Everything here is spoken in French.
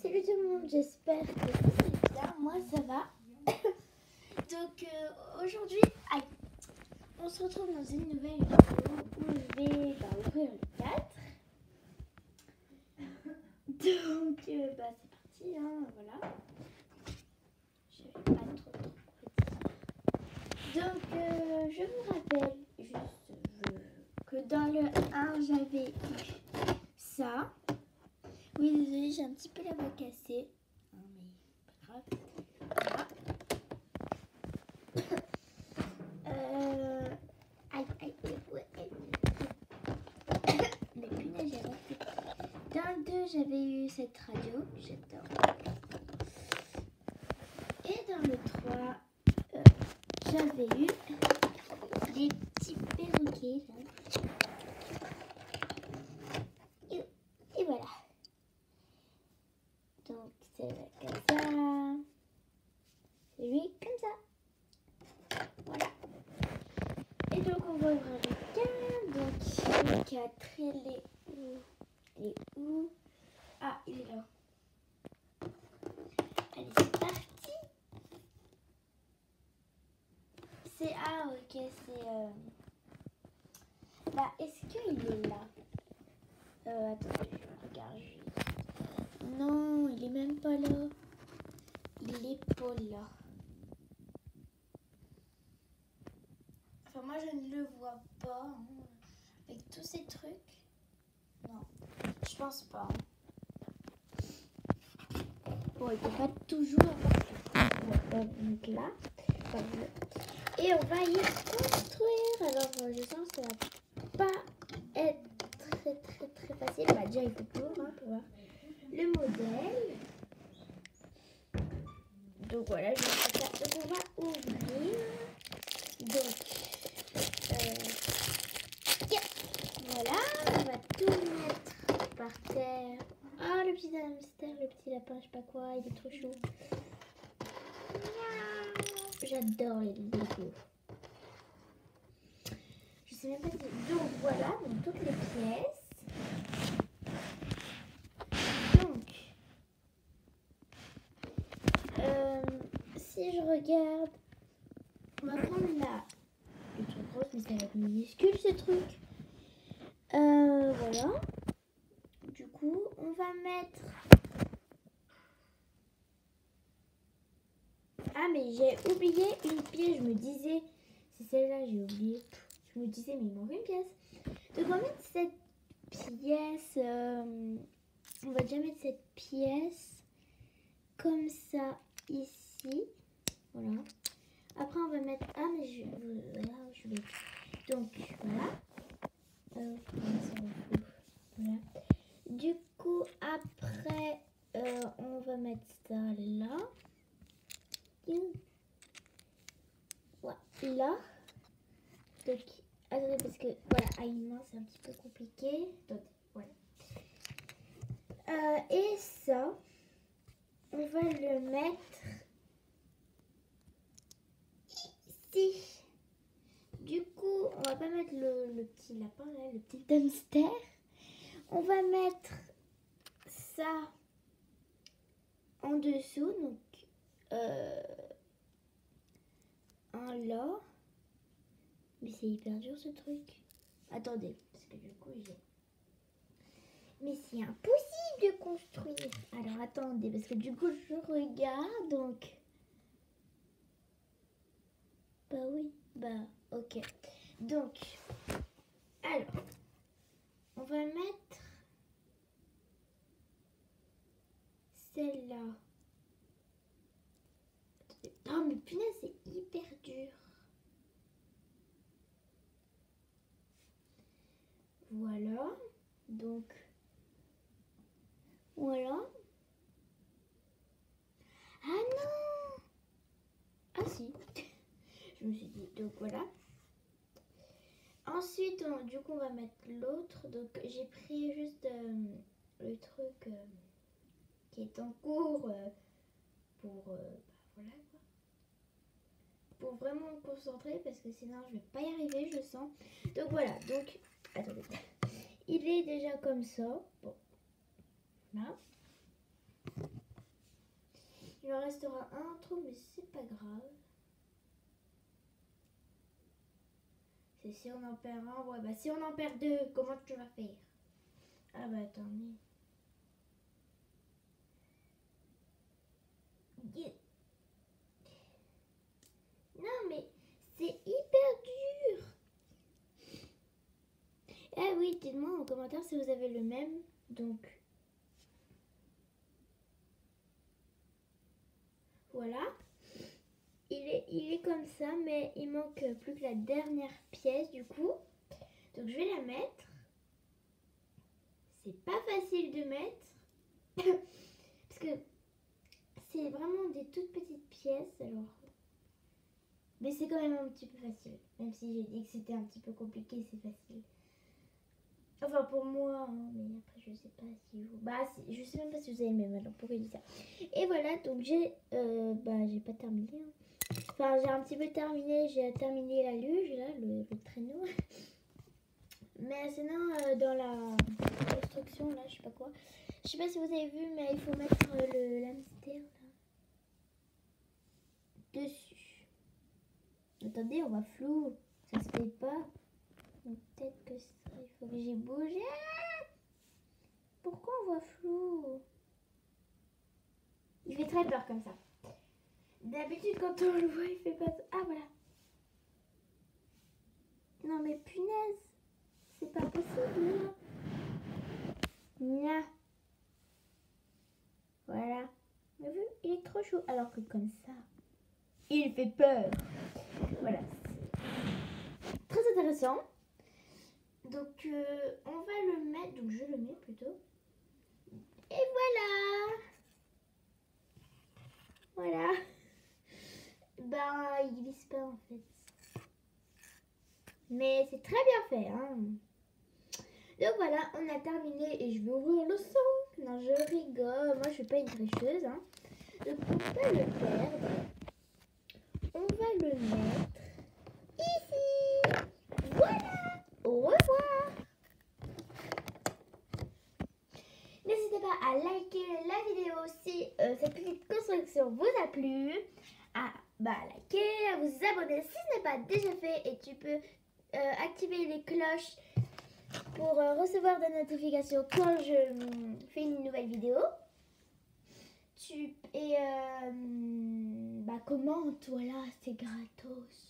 Salut tout le monde, j'espère que vous allez bien. Moi ça va. Donc aujourd'hui, on se retrouve dans une nouvelle vidéo où je vais ouvrir le 4. Donc c'est parti, hein, voilà. Je vais pas trop. Donc je vous rappelle juste que dans le 1 j'avais eu ça. Oui, désolée, j'ai un petit peu la voix cassée. Non, mais pas grave. Voilà. Mais punaise, j'ai raté. Dans le 2, j'avais eu cette radio. J'adore. Et dans le 3, j'avais eu des petits perroquets. Là. Et voilà. Donc, c'est comme ça. C'est lui comme ça. Voilà. Et donc, on va ouvrir le 4. Donc, le 4, il est où? Il est où? Ah, il est là. Allez, c'est parti. C'est... Ah, ok, c'est... Bah, est-ce qu'il est là? Attendez, je regarde. Non, il est même pas là. Il est pas là. Enfin, moi, je ne le vois pas. Hein. Avec tous ces trucs. Non, je pense pas. Bon, il peut pas toujours avoir donc là. Et on va y construire. Alors, je sens que ça va pas être très facile. Bah, déjà, il faut pour voir le modèle. Donc voilà, je vais faire ça. Donc on va ouvrir. Donc voilà, on va tout mettre par terre. Ah, le petit hamster, le petit lapin, je sais pas quoi, il est trop chaud. J'adore les Lego. Je sais même pas si... Donc voilà, donc toutes les pièces. Donc, si je regarde, on va prendre la... Le truc rose, mais ça va être minuscule ce truc. Voilà. Du coup, on va mettre... Ah, mais j'ai oublié une pièce. Je me disais, c'est celle-là, j'ai oublié. Je me disais, mais il manque une pièce. Donc, on va mettre cette pièce. On va déjà mettre cette pièce comme ça ici. Voilà. Après, on va mettre... Ah, mais je vais... Donc, voilà. Voilà. Du coup, après, on va mettre ça là. Voilà. Donc, attendez, parce que, voilà, à une main, c'est un petit peu compliqué. Attendez, voilà. Et ça, on va le mettre ici. Du coup, on va pas mettre le petit lapin, là, le petit hamster. On va mettre ça en dessous, donc un là. Mais c'est hyper dur ce truc. Attendez, parce que du coup j'ai... Mais c'est impossible de construire. Alors attendez, parce que du coup je regarde, donc... Bah oui, bah ok. Donc, alors, on va mettre celle-là. Oh mais punaise, c'est hyper dur. Voilà, donc, voilà. Ah non! Ah si, je me suis dit, donc voilà. Ensuite, du coup, on va mettre l'autre. Donc, j'ai pris juste le truc qui est en cours pour, voilà quoi. Pour vraiment me concentrer parce que sinon, je vais pas y arriver, je sens. Donc, voilà. Donc, attendez. Il est déjà comme ça. Bon. Là. Il en restera un trop, mais c'est pas grave. C'est si on en perd un, ouais, bah si on en perd deux, comment tu vas faire? Ah bah attendez. Non mais c'est hyper dur. Ah oui, dites-moi en commentaire si vous avez le même. Donc voilà. Il est comme ça, mais il manque plus que la dernière pièce du coup. Donc je vais la mettre. C'est pas facile de mettre. Parce que c'est vraiment des toutes petites pièces. Alors, mais c'est quand même un petit peu facile. Même si j'ai dit que c'était un petit peu compliqué, c'est facile. Enfin pour moi, hein, mais après je sais pas si vous... Bah si, je sais même pas si vous avez même, alors pourquoi je dis ça. Et voilà, donc j'ai pas terminé. Hein. Enfin j'ai un petit peu terminé, j'ai terminé la luge, là, le traîneau. Mais sinon dans la construction, là, je sais pas quoi. Je sais pas si vous avez vu, mais il faut mettre le hamster là, dessus. Attendez, on va flou, ça se fait pas. Donc peut-être que ça, il faut que j'ai bougé. Pourquoi on voit flou? Il fait très peur comme ça. D'habitude quand on le voit, il fait pas ça. Ah voilà. Non mais punaise, c'est pas possible. Là. Voilà. Vous avez vu, il est trop chaud. Alors que comme ça, il fait peur. Voilà. Très intéressant. Donc on va le mettre. Donc je le mets plutôt. Et voilà. Voilà. Ben, il glisse pas en fait. Mais c'est très bien fait. Hein. Donc voilà, on a terminé et je vais ouvrir le son. Non, je rigole. Moi, je suis pas une tricheuse. Hein. Donc on peut le perdre. On va le mettre ici. Voilà. Au revoir. N'hésitez pas à liker la vidéo si cette petite construction vous a plu. À liker, à vous abonner si ce n'est pas déjà fait. Et tu peux activer les cloches pour recevoir des notifications quand je fais une nouvelle vidéo. Commente, voilà, c'est gratos.